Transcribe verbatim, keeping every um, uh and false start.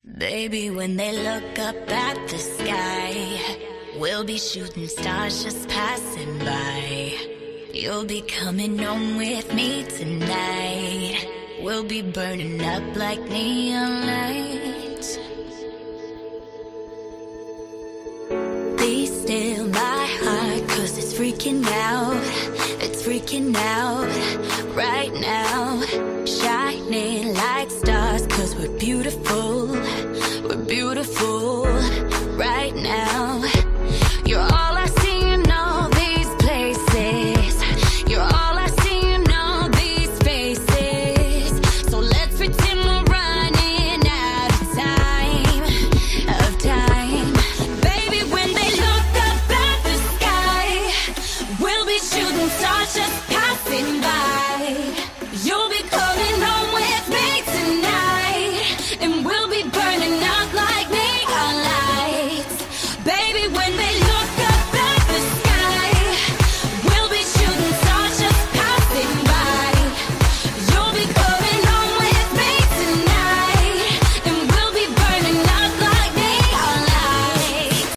Baby, when they look up at the sky, we'll be shooting stars just passing by. You'll be coming home with me tonight. We'll be burning up like neon lights. Be still my heart, cause it's freaking out. It's freaking out right now. Shining like stars, cause we're beautiful. We're beautiful right now. You're all I see in all these places. You're all I see in all these faces. So let's pretend we're running out of time, of time. Baby, when they look up at the sky, we'll be shooting stars just passing by. You'll be coming home with me tonight, and we'll be burning up like neon lights. Baby, when they look